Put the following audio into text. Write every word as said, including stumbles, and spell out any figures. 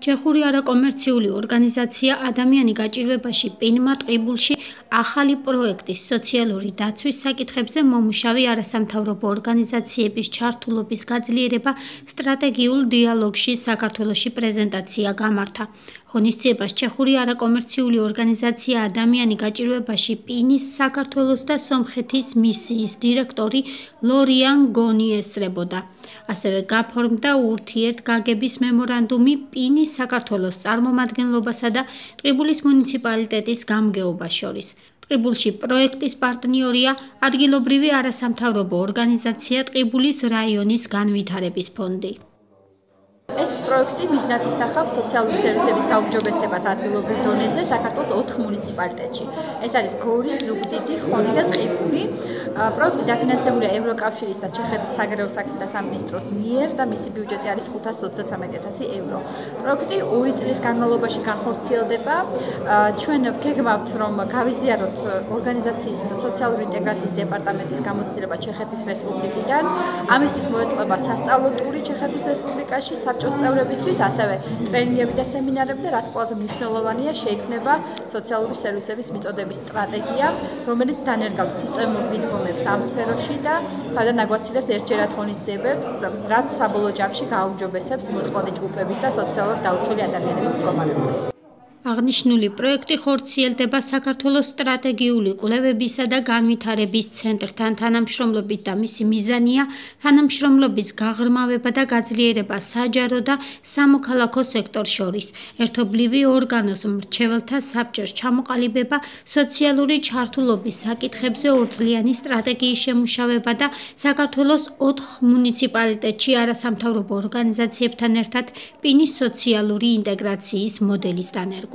ჩეხური არაკომერციული ორგანიზაცია ადამიანი გაჭირვებაში პინმა ტყიბულში ახალი პროექტის სოციალური დაცვის საკითხებზე მომუშავე არასამთავრობო ორგანიზაციების ჩართულობის გაძლიერება სტრატეგიულ დიალოგში საქართველოში პრეზენტაცია გამართა. ღონისძიებას ჩეხური არაკომერციული ორგანიზაცია ადამიანი გაჭირვებაში პინის საქართველოს და სომხეთის მისიის დირექტორი ლორიან გონი ესწრებოდა. ასევე გაფორმდა ურთიერთგაგების მემორანდუმი პინის საქართველოს წარმომადგენლობასა და ტყიბულის მუნიციპალიტეტის გამგეობას შორის. ტყიბულში პროექტის პარტნიორია ადგილობრივი არასამთავრობო ორგანიზაცია ტყიბულის რაიონის განვითარების ფონდი. ეს პროექტი მიზნად ისახავს სოციალური სერვისების გაუმჯობესებას ადგილობრივ დონეზე საქართველოს ოთხ მუნიციპალიტეტში. ეს არის გორის, ზუგდიდი, ხონი და ტყიბული. პროექტი დაფინანსებულია ევროკავშირის და ჩეხეთის საგარეო საქმეთა სამინისტროს მიერ და მისი ბიუჯეტი არის ხუთას ოცდათრამეტ ათასი ევრო. პროექტი ორი წლის განმავლობაში განხორციელდება. ჩვენ გეგმავთ, რომ გავიზიაროთ ორგანიზაციის სოციალური ინტეგრაციის დეპარტამენტის გამოცდილება ჩეხეთის რესპუბლიკიდან. ამისთვის მოეწყობა სასწავლო ტური ჩეხეთის რესპუბლიკაში საბჭოს წევრებისთვის, ასევე ტრენინგები და სემინარები და რაც ყველაზე მნიშვნელოვანია, შეიქმნება სოციალური სერვისების მიწოდების სტრატეგია, რომელიც დანერგავს სისტემურ მიდგომებს ამ სფეროში და გადანაგვაცილებს ერთჯერად ღონისძიებებს, რაც საბოლოო ჯამში გააუმჯობესებს მოწყვლადი ჯგუფების და სოციალურად დაუცველი ადამიანების მდგომარეობას. აღნიშნული პროექტი ხორციელდება საქართველოს სტრატეგიული კვლევებისა და განვითარების ცენტრთან თანამშრომლობით და მისი მიზანია თანამშრომლობის გაღრმავება და გაძლიერება საჯარო და სამოქალაქო სექტორ შორის, ერთობლივი ორგანოს მრჩეველთა საბჭოს ჩამოყალიბება, სოციალური ჩართულობის საკითხებზე ორწლიანი სტრატეგიის შემუშავება და საქართველოს ოთხ მუნიციპალიტეტში არასამთავრობო ორგანიზაციებთან ერთად პინის სოციალური ინტეგრაციის მოდელის დანერგვა.